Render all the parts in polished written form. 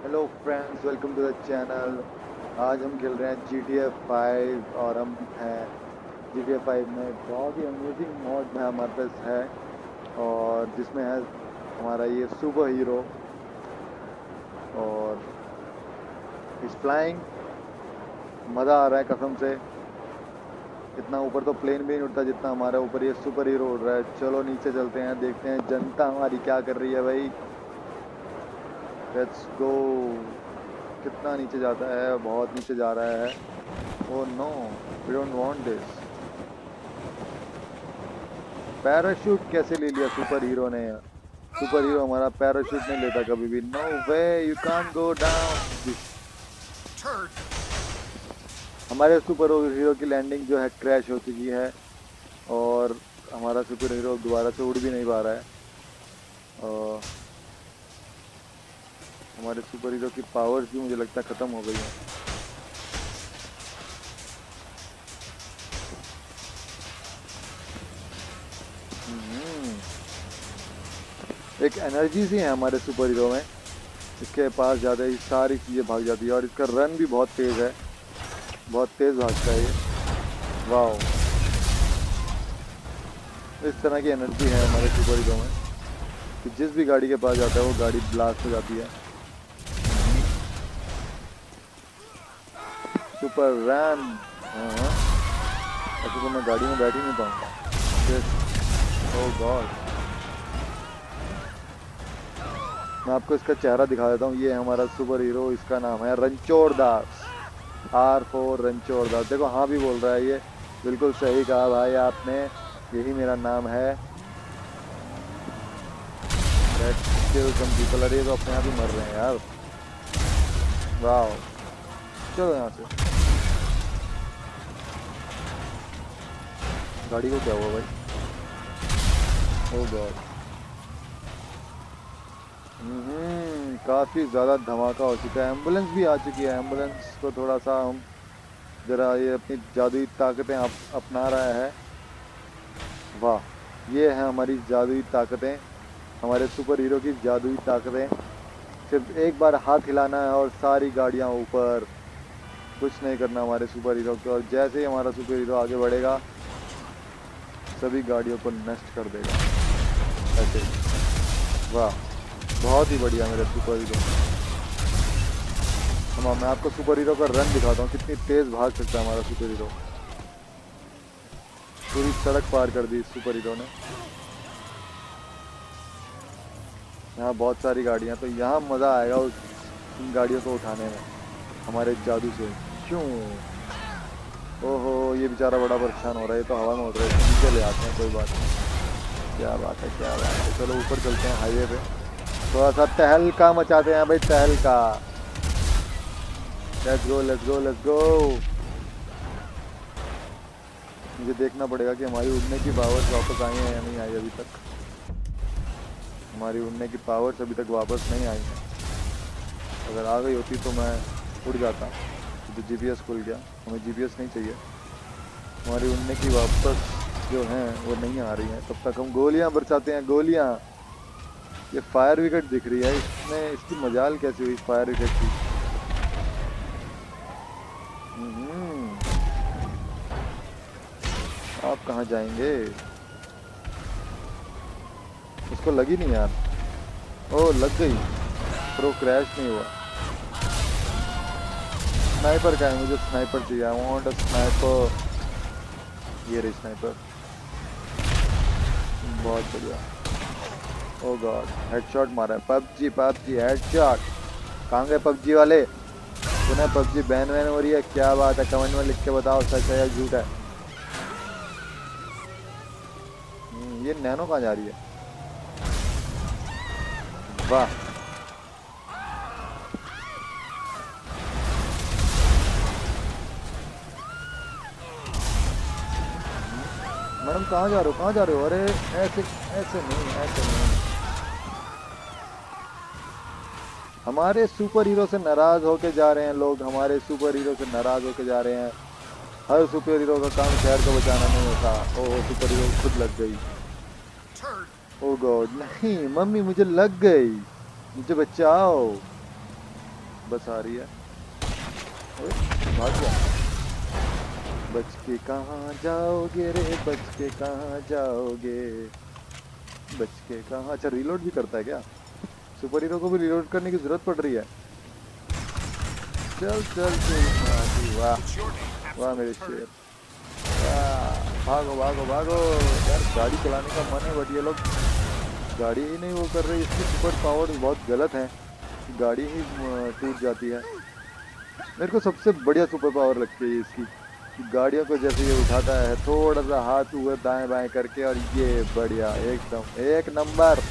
Hello friends, welcome to the channel. आज हम खेल रहे हैं GTA 5 और हम हैं GTA 5 में बहुत ही अमेजिंग मॉड है हमारे पास है, और जिसमें है हमारा ये सुपर हीरो और इस फ्लाइंग। मज़ा आ रहा है कसम से। इतना ऊपर तो प्लेन भी नहीं उड़ता जितना हमारे ऊपर ये सुपर हीरो उड़ रहा है। चलो नीचे चलते हैं, देखते हैं जनता हमारी क्या कर रही है भाई। Let's go. कितना नीचे जाता है, बहुत नीचे जा रहा है। Oh no, we don't want this. Parachute कैसे ले लिया सुपर हीरो ने? सुपर हीरो हमारा पैराशूट नहीं लेता कभी भी। No way, you can't go down. हमारे सुपर हीरो की लैंडिंग जो है क्रैश हो चुकी है, और हमारा सुपर हीरो दोबारा से उड़ भी नहीं पा रहा है। और हमारे सुपर हीरो की पावर्स भी मुझे लगता है ख़त्म हो गई हैं। एक एनर्जी सी है हमारे सुपर हीरो में। इसके पास ज़्यादा ही सारी चीज़ें भाग जाती है, और इसका रन भी बहुत तेज़ है। बहुत तेज़ भागता है ये। वाओ, इस तरह की एनर्जी है हमारे सुपर हीरो में कि जिस भी गाड़ी के पास जाता है वो गाड़ी ब्लास्ट हो जाती है। Super run. हाँ, ऐसे तो मैं गाड़ी में बैठ ही नहीं पाऊंगा। ओह गॉड, मैं आपको इसका चेहरा दिखा देता हूँ। ये है हमारा सुपर हीरो, इसका नाम है रणछोड़ दास। R4 रणछोड़ दास। देखो हाँ भी बोल रहा है ये। बिल्कुल सही कहा भाई आपने, यही मेरा नाम है। पीपल, अरे तो अपने आप ही मर रहे हैं यार। वाह, चलो यहाँ से। गाड़ी को क्या हुआ भाई? Oh God. काफ़ी ज़्यादा धमाका हो चुका है। एम्बुलेंस भी आ चुकी है। एम्बुलेंस को थोड़ा सा हम ज़रा ये अपनी जादुई ताकतें अपना रहा है। वाह, ये है हमारी जादुई ताकतें, हमारे सुपर हीरो की जादुई ताकतें। सिर्फ एक बार हाथ हिलाना है और सारी गाड़ियाँ ऊपर। कुछ नहीं करना हमारे सुपर हीरो को, और जैसे ही हमारा सुपर हीरो आगे बढ़ेगा सभी गाड़ियों को नष्ट कर देगा ऐसे। वाह, बहुत ही बढ़िया मेरे सुपर हीरो। मैं आपको सुपर हीरो का रन दिखाता हूँ, कितनी तेज़ भाग सकता है हमारा सुपर हीरो। पूरी सड़क पार कर दी सुपर हीरो ने। यहाँ बहुत सारी गाड़ियाँ, तो यहाँ मज़ा आएगा उन गाड़ियों को उठाने में हमारे जादू से। क्यों? ओहो, ये बेचारा बड़ा परेशान हो रहा है। ये तो हवा में उड़ रहा है, नीचे ले आते हैं, कोई बात नहीं। क्या बात है, क्या बात है। चलो ऊपर चलते हैं हाईवे पे, थोड़ा सा तहलका मचाते हैं भाई, तहलका। Let's go, let's go, let's go. मुझे देखना पड़ेगा कि हमारी उड़ने की पावर्स वापस आई हैं या नहीं आई अभी तक। हमारी उड़ने की पावर्स अभी तक वापस नहीं आई हैं। अगर आ गई होती तो मैं उड़ जाता। तो GPS खुल गया, हमें GPS नहीं चाहिए। हमारी उड़ने की वापस जो हैं वो नहीं आ रही हैं। तब तक हम गोलियां बरसाते हैं, गोलियां। ये फायर विकेट दिख रही है, इसमें इसकी मजाल कैसी हुई फायर विकेट की? आप कहाँ जाएंगे? उसको लगी नहीं यार। ओ लग गई, पर वो क्रैश नहीं हुआ। स्नाइपर का है, मुझे स्नाइपर चाहिए। I want a sniper. ये रही स्नाइपर, बहुत बढ़िया। ओ गॉड, हेडशॉट मारा है। PUBG PUBG headshot. कहाँ गए पबजी वाले? सुना पबजी बैन वैन हो रही है, क्या बात है? कमेंट में लिख के बताओ सच है या झूठ है। ये नैनो कहाँ जा रही है? वाह, मैडम कहाँ जा रहे हो, कहाँ जा रहे हो? अरे ऐसे ऐसे नहीं, ऐसे नहीं। हमारे सुपर हीरो से नाराज होके जा रहे हैं लोग, हमारे सुपर हीरो से नाराज होके जा रहे हैं। हर सुपर हीरो का काम शहर को बचाना नहीं होता। ओह, सुपर हीरो खुद लग गई। ओह गॉड, नहीं मम्मी मुझे लग गई, मुझे बचाओ। बस आ रही है। भाग गया। बच के कहाँ जाओगे रे, बच के कहाँ जाओगे, बच के कहाँ। अच्छा रीलोड भी करता है क्या? सुपर हीरो को भी रीलोड करने की जरूरत पड़ रही है। चल चल चल, वाह वाह मेरे शेर, वाह। भागो भागो भागो यार, गाड़ी चलाने का मन है बट ये लोग गाड़ी ही नहीं वो कर रहे। इसकी सुपर पावर बहुत गलत है, गाड़ी ही टूट जाती है। मेरे को सबसे बढ़िया सुपर पावर लगती है इसकी, गाड़ियों को जैसे ये उठाता है थोड़ा सा हाथ ऊपर दाएं बाएं करके, और ये बढ़िया एकदम एक नंबर।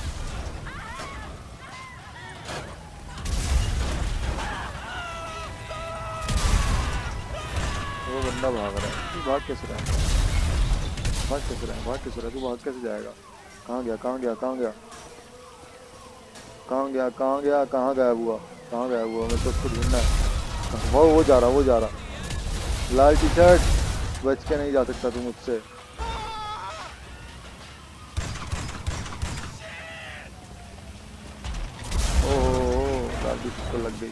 वो बंदा भाग रहा है, तू भाग कैसे रहा है, भाग कैसे रहा है, भाग कैसे रहा है, तू भाग कैसे जाएगा? कहाँ गया, कहाँ गया, कहाँ गया, कहाँ गया, कहाँ गया, कहाँ गायब हुआ, कहाँ गायब हुआ? मेरे को उसको ढूंढना है। वो जा रहा, वो जा रहा। लाल टी शर्ट, बच के नहीं जा सकता तू मुझसे। ओहो लाल टी शर्ट को लग गई।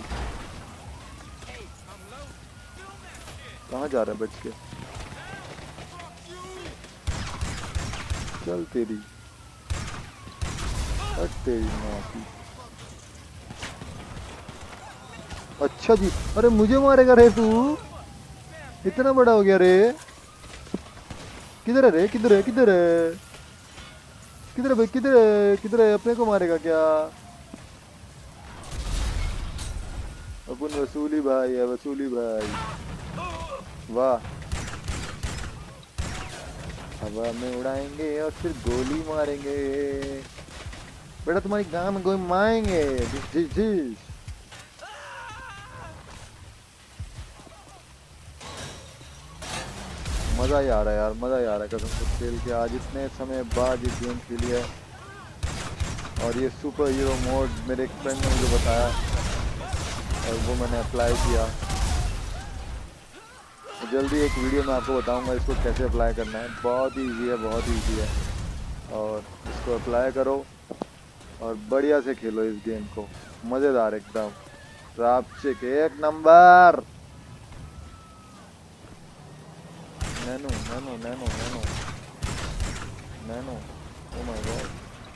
कहाँ जा रहा है बच के? चल तेरी, हट तेरी माँ की। अच्छा जी, अरे मुझे मारेगा रे तू, इतना बड़ा हो गया रे। किधर है रे, किधर है, किधर है, किधर है भाई, किधर है, किधर है? अपने को मारेगा क्या? अपन वसूली भाई है, वसूली भाई, वाह। हवा में उड़ाएंगे और फिर गोली मारेंगे, बेटा तुम्हारी गांव में गोली मारेंगे। जी जी, मज़ा ही आ रहा है यार, मज़ा ही आ रहा है कसम से खेल के। आज इतने समय बाद ये गेम खेली है, और ये सुपर हीरो मोड मेरे एक फ्रेंड ने मुझे बताया और वो मैंने अप्लाई किया। जल्दी एक वीडियो में आपको बताऊंगा इसको कैसे अप्लाई करना है। बहुत ही ईजी है, बहुत ही ईजी है, और इसको अप्लाई करो और बढ़िया से खेलो इस गेम को, मज़ेदार एकदम। रापचिक एक नंबर। Nano nano nano nano nano, oh my God.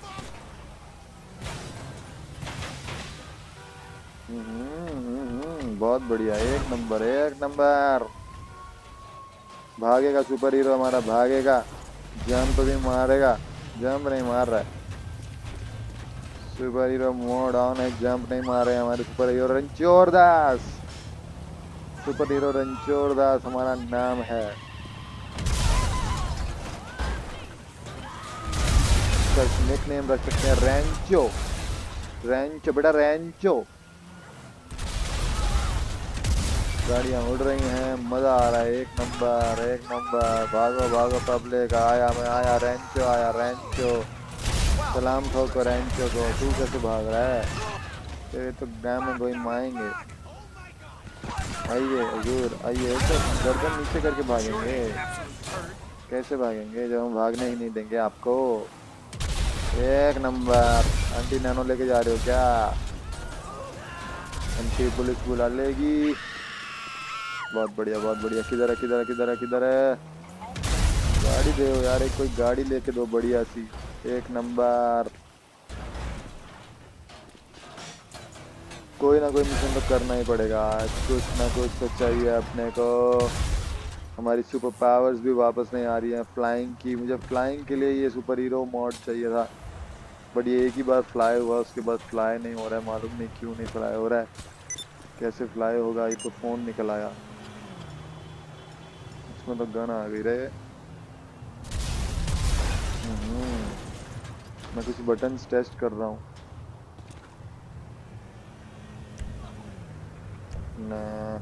बहुत बढ़िया, एक नंबर, एक नंबर। भागेगा सुपर हीरो हमारा, भागेगा, जंप भी मारेगा, जंप नहीं मार रहा है। सुपर हीरो मोड ऑन है, जंप नहीं मार रहे हमारे super hero Ranchhod Das. Super hero Ranchhod Das हमारा नाम है। निक नेम रख सकते हैं रैंचो, रैंचो बेटा रैंचो। गाड़ियाँ उड़ रही हैं, मज़ा आ रहा है, एक नंबर, एक नंबर। भागो भागो पब्लिक, आया मैं आया, रैंचो आया, रैंचो। सलाम ठोको रैंचो को। तू कैसे भाग रहा है? तेरे तो गाँव में कोई माएंगे। आइए हजूर आइए, तो गर्दन नीचे करके भागेंगे, कैसे भागेंगे जब हम भागने ही नहीं देंगे आपको। एक नंबर। आंटी नैनो लेके जा रहे हो क्या? आंटी पुलिस बुला लेगी। बहुत बढ़िया, बहुत बढ़िया। किधर है, किधर है, किधर है, किधर है? गाड़ी दे यार, एक कोई गाड़ी लेके दो बढ़िया सी, एक नंबर। कोई ना कोई मिशन तो करना ही पड़ेगा, कुछ ना कुछ तो चाहिए अपने को। हमारी सुपर पावर्स भी वापस नहीं आ रही हैं, फ्लाइंग की। मुझे फ्लाइंग के लिए ये सुपर हीरो मॉड चाहिए था, बट ये एक ही बार फ्लाई हुआ, उसके बाद फ्लाई नहीं हो रहा है। मालूम नहीं क्यों नहीं फ्लाई हो रहा है, कैसे फ्लाई होगा? ये तो फ़ोन निकल आया, इसमें तो गन आ गई रे। मैं कुछ बटन्स टेस्ट कर रहा हूँ। ना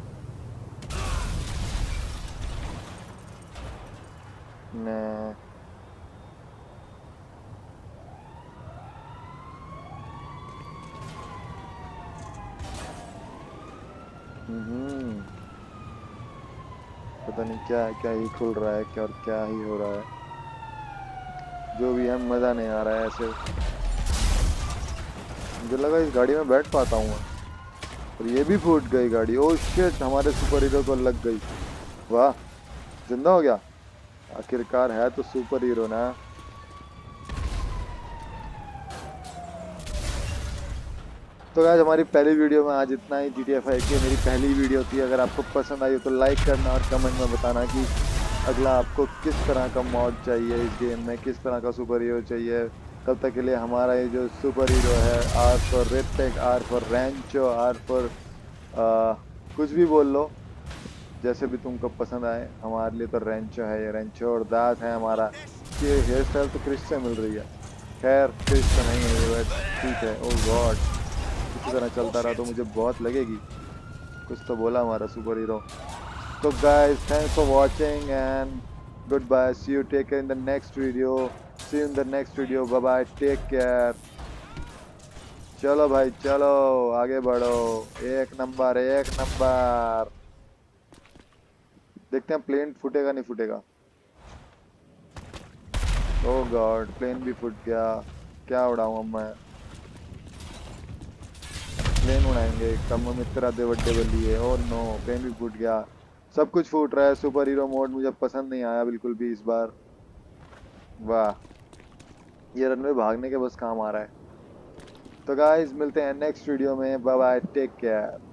ना, पता नहीं क्या क्या ही खुल रहा है, क्या और क्या ही हो रहा है। जो भी है, मज़ा नहीं आ रहा है ऐसे। मुझे लगा इस गाड़ी में बैठ पाता हूँ। और ये भी फूट गई गाड़ी। ओ शिट, हमारे सुपर हीरो को लग गई। वाह, जिंदा हो गया। आखिरकार है तो सुपर हीरो ना। तो गाइस हमारी पहली वीडियो में आज इतना ही। GTA 5 की मेरी पहली वीडियो थी। अगर आपको पसंद आई हो तो लाइक करना और कमेंट में बताना कि अगला आपको किस तरह का मॉड चाहिए, इस गेम में किस तरह का सुपर हीरो चाहिए। तब तक के लिए हमारा ये जो सुपर हीरो है, R for Hrithik, R for Rancho, R for कुछ भी बोल लो, जैसे भी तुमको पसंद आए। हमारे लिए तो रेंचो है, ये रेंचो और दास है हमारा। ये हेयर स्टाइल तो क्रिश से मिल रही है। खैर क्रिश तो नहीं है ये, बट ठीक है। ओह गॉड, इसी तरह चलता रहा तो मुझे बहुत लगेगी। कुछ तो बोला हमारा सुपर हीरो। तो guys thanks for watching and goodbye, see you, take care in the next video, see you in the next video, bye bye, take care. चलो भाई चलो, आगे बढ़ो। एक नंबर, एक नंबर। देखते हैं प्लेन फूटेगा नहीं फूटेगा। ओह गॉड, प्लेन भी फूट गया। क्या उड़ाऊं अब मैं। प्लेन उड़ाएंगे, कम मित्रा दे बड्डे बल्ली है। ओह नो, प्लेन भी फूट गया। सब कुछ फूट रहा है। सुपर हीरो मोड मुझे पसंद नहीं आया बिल्कुल भी इस बार। वाह, ये रनवे भागने के बस काम आ रहा है। तो गाइस मिलते हैं नेक्स्ट वीडियो में। Bye bye, take care.